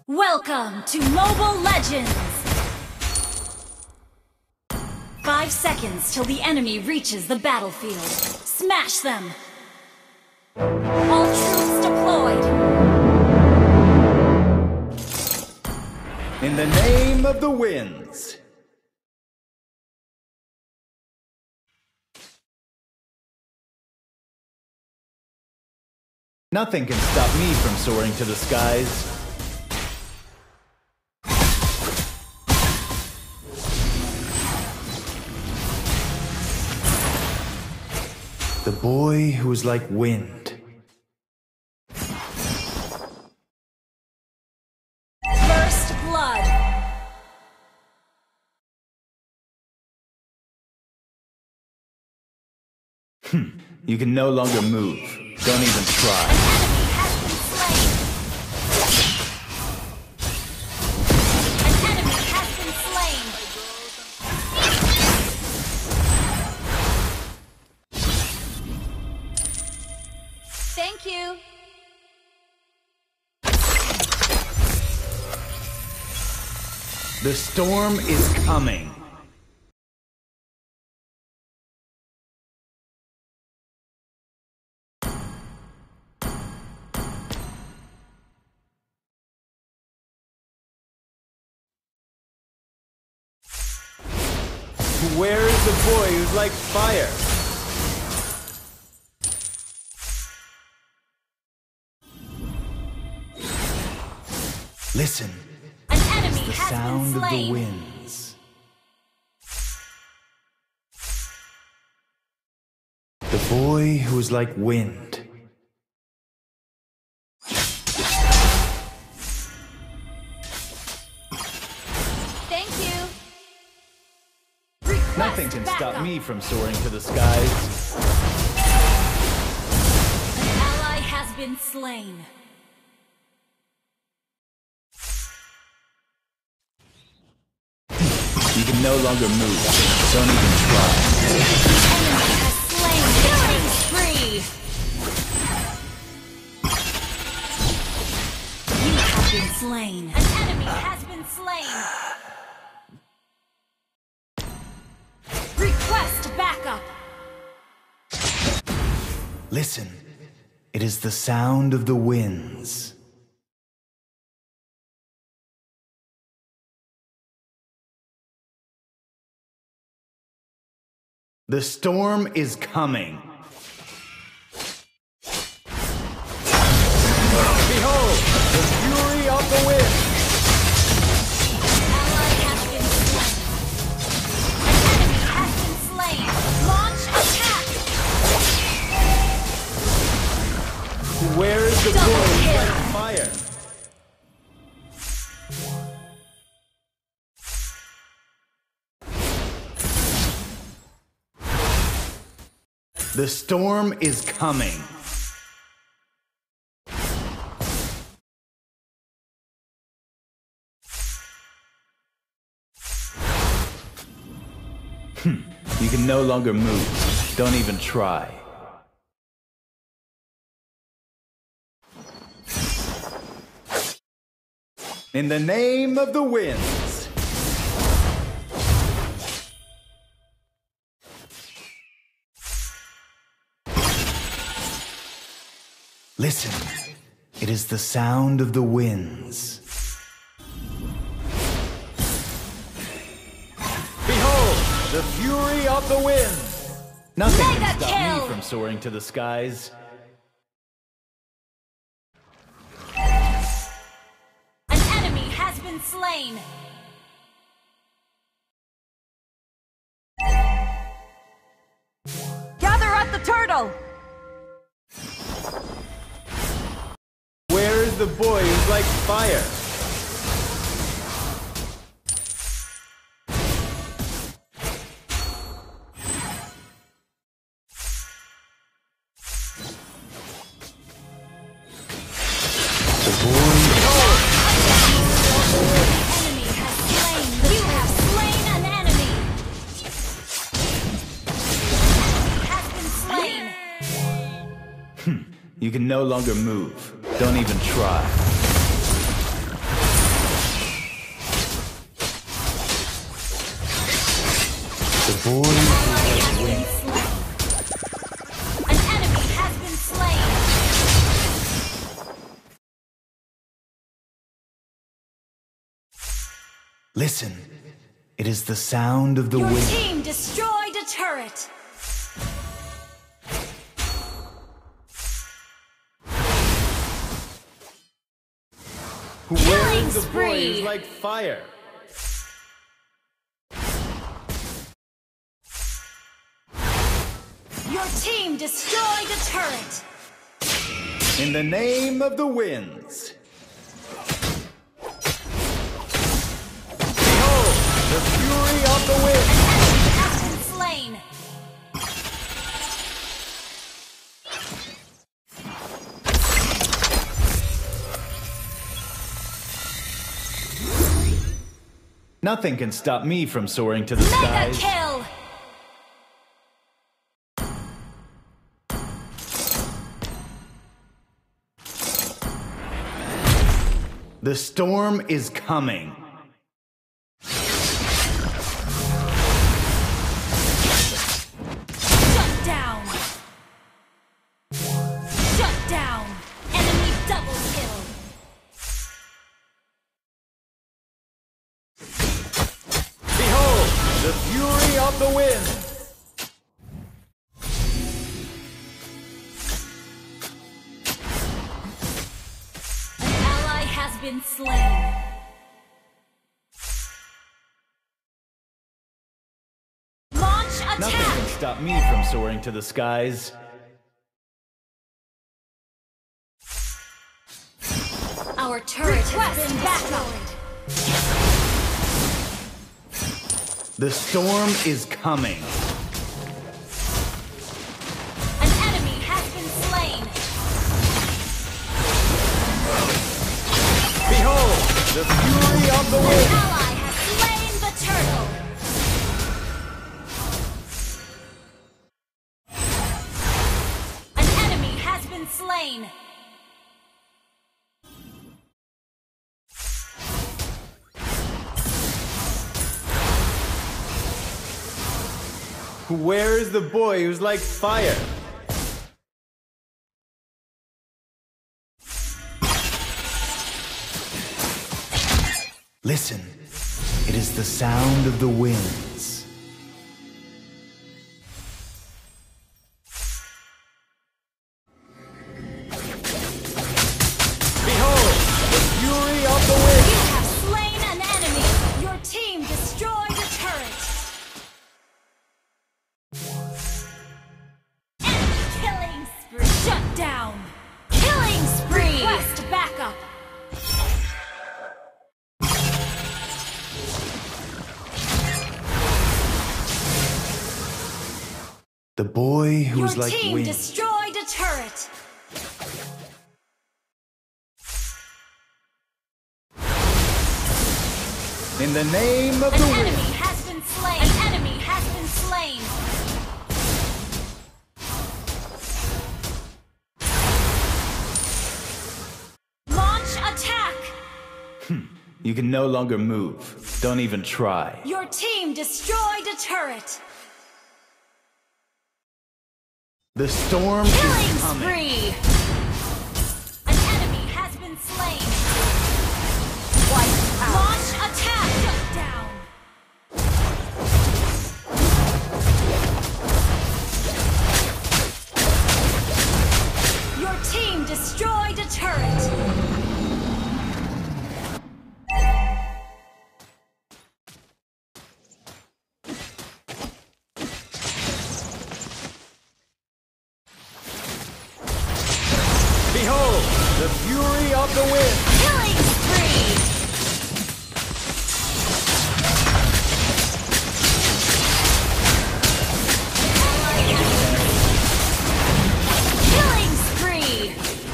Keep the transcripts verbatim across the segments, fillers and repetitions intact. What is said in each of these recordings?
Welcome to Mobile Legends! Five seconds till the enemy reaches the battlefield. Smash them! All troops deployed! In the name of the winds! Nothing can stop me from soaring to the skies. The boy who was like wind. First blood. Hmm. You can no longer move. Don't even try. An enemy has been slain. Thank you. The storm is coming. Where is the boy who's like fire? Listen, An enemy it's the has sound been of slain. the winds. The boy who is like wind. Thank you. Request Nothing can stop backup. me from soaring to the skies. An ally has been slain. You can no longer move. Don't even try. Enemy has slain. Killing spree. You have been slain. An enemy has been slain. Request backup. Listen, it is the sound of the winds. The storm is coming. Behold, the fury of the wind. Ally has been slain. An enemy has been slain. Launch attack. Where is the Double boy who's kill. like fire? The storm is coming. Hmm. You can no longer move. Don't even try. In the name of the winds. Listen, it is the sound of the winds. Behold, the fury of the wind. Nothing Mega can stop kill. me from soaring to the skies. An enemy has been slain. Gather at the turtle. Where is the boy who's like fire? The boy. Enemy has slain. You have slain an enemy. Has been slain. You can no longer move. Don't even try. boy An who ally was has been slain. An enemy has been slain. Listen, it is the sound of the Your wind. team destroyed a turret. Where Killing is the boy spree. who's like fire? Your team destroyed a turret. In the name of the winds. Behold, the fury of the wind. Enemy has been slain. Nothing can stop me from soaring to the Mega skies. kill. The storm is coming. Shut down. Shut down. Enemy double kill. Behold, the fury of the wind. An ally has been slain. Launch Nothing attack. can stop me from soaring to the skies. Our turret has been destroyed. The storm is coming. An enemy has been slain. Behold, the fury of the An wind. ally has slain the turtle. An enemy has been slain. Where is the boy who's like fire? Listen, it is the sound of the winds. Behold, the fury of the You wind. have slain an enemy. Your team destroyed a turret. Enemy killing spree. Shut down. Killing spree. Request backup. The boy who Your was like team wind. destroyed a turret. In the name of An the enemy wind. has been slain. An enemy has been slain. Launch attack. You can no longer move. Don't even try. Your team destroyed a turret. The storm Killing is coming. spree. An enemy has been slain. Wiped out. Launch attack. Shut down. Your team destroyed a turret. Behold, the fury of the wind. Killing spree. Killing spree.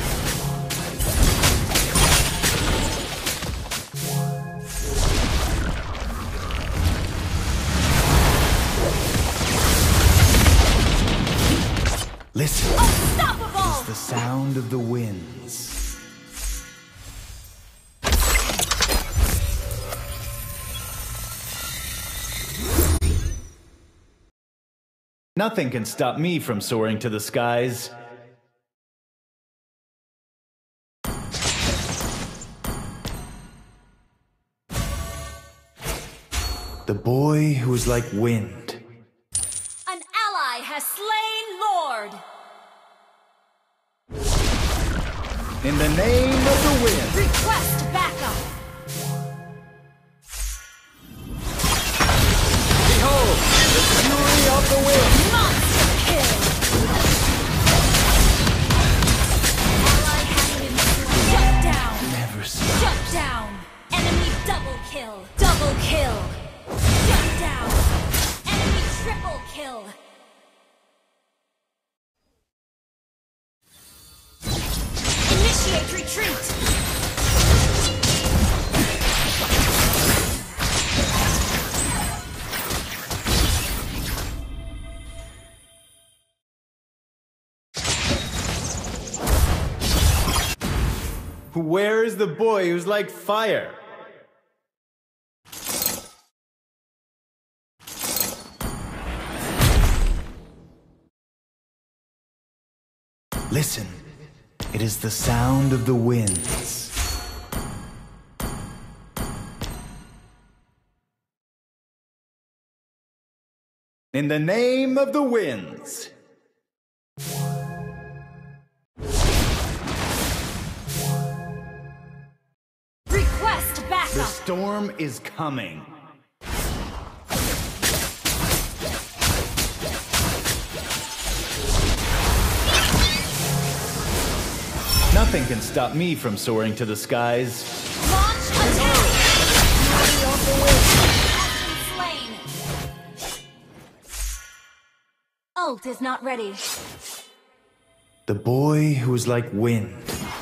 Listen, Unstoppable. the sound of the winds. Nothing can stop me from soaring to the skies. The boy who is like wind. An ally has slain Lord! In the name of the wind. Request backup! Behold, the fury of the wind. Monster kill! Ally has been slain. Shut down! Never stop. Shut down! Enemy double kill! Double kill! Shut down! Enemy triple kill! Initiate retreat! Where is the boy who's like fire? Listen, it is the sound of the winds. In the name of the winds. Request The backup! storm is coming. Nothing can stop me from soaring to the skies. Launch attack! Has been slain. Ult is not ready. The boy who is like wind.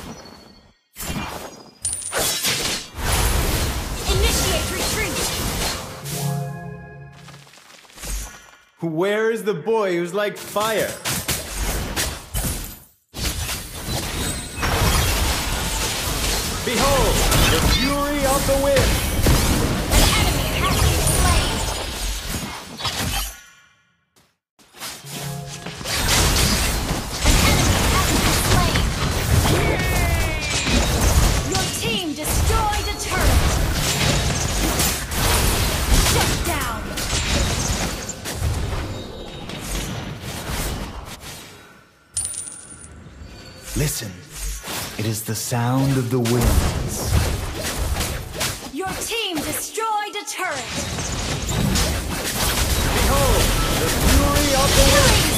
Initiate retreat! Where is the boy who's like fire? Behold, the fury of the wind. An enemy has been slain. An enemy has been slain. Your team destroyed a turret. Shut down. Listen, it is the sound of the winds. Your team destroyed a turret. Behold, the fury of the wind. Killing